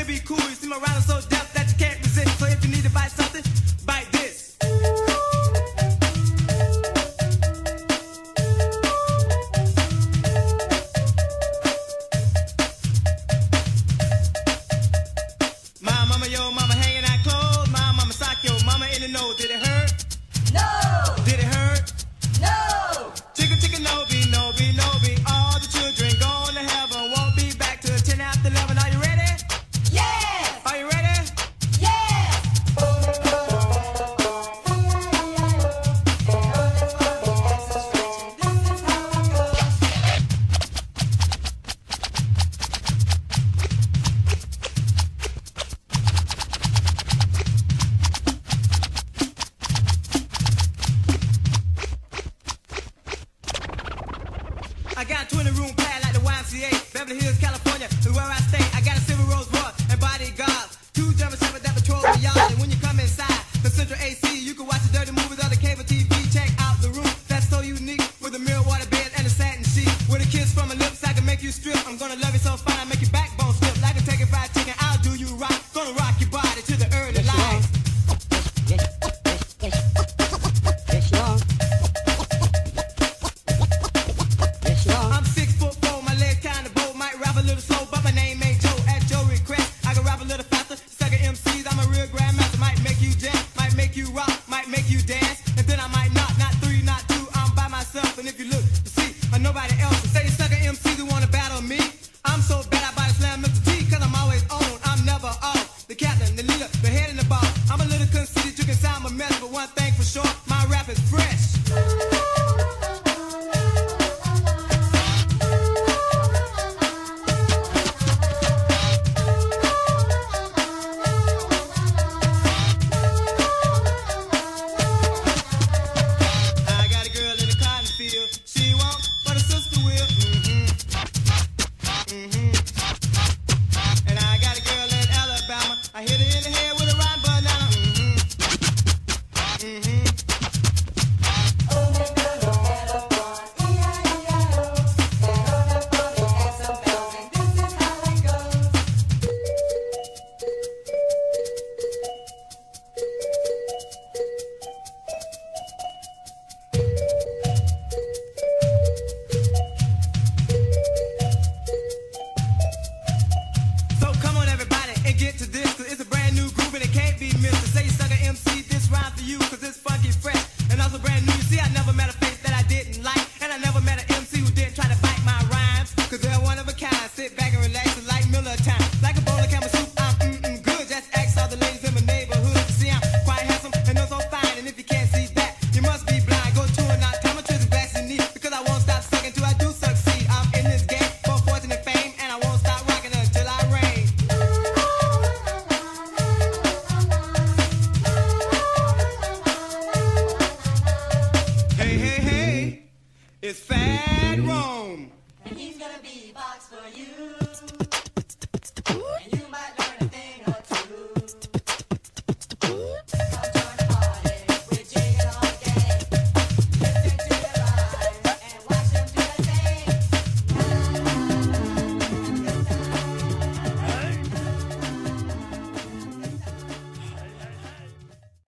it'd be cool. You see my rhymes so deaf that you can't resist. So if you need to bite something, bite this. My mama, yo mama hanging out clothes. My mama sock yo mama in the nose. Did it hurt? No! Did it hurt? No! Chicken, chicken, no be, no be, no be. All the children going to heaven won't be back till 10 after 11. Are you ready? Yes! Are you ready? Yes! I got a 20-room pad like the YMCA, Beverly Hills, California, is where I stay. I got a silver Rolls Royce and bodyguards, 2 German Shepherds that patrol the yard. And when you come inside the central AC, you can watch the dirty movies on the cable TV. Check out the room that's so unique with a mirror water bed and a satin sheet. With a kiss from my lips, I can make you strip. I'm gonna love you so fine, I make your backbone slip. Like a Kentucky Fried Chicken, I'll do you right. Gonna rock your body to the early light. I'm 6'4", my legs kinda bold, might rap a little slow, but my name ain't Joe. At your request, I can rap a little faster. Sucker MCs, I'm a real grandmaster. Might make you jump, might make you rock, might make you dance, and then I might not 3, not 2. I'm by myself, and if you look to see, nobody else. Say you sucker MCs who wanna battle me, I'm so bad I body slam Mr. T, 'cause I'm always on, I'm never off. The captain, the leader, the head and the boss. I'm a little conceited, you can sound my mess, but one thing for sure, my rap is fresh. I got a girl in the cotton field. She won't, but her sister will. And I got a girl in Alabama. I hit her in the head with a rotten banana. So come on everybody and get to this, 'cause it's a brand new groove and it can't be missed. To say you sucker MC, this rhyme for you, 'cause it's funky fresh and also brand new. You see, I never met a face that I didn't like, and I never met an MC who didn't try to bite my rhymes, 'cause they're one of a kind. Sit back and relax, it's like Miller time. Like a bowl of camel soup, I'm good. Just ask all the ladies in my neighborhood. You see, I'm quite handsome and know so fine, and if you can't see that, you must be blind. Go to and not tell me to the glass in need, because I won't stop sucking till I do succeed. I'm in this game for fortune and fame, and I won't stop rocking until I reign. Hey, hey, hey, it's Fat Rome. And he's gonna be box for you. And you might learn a thing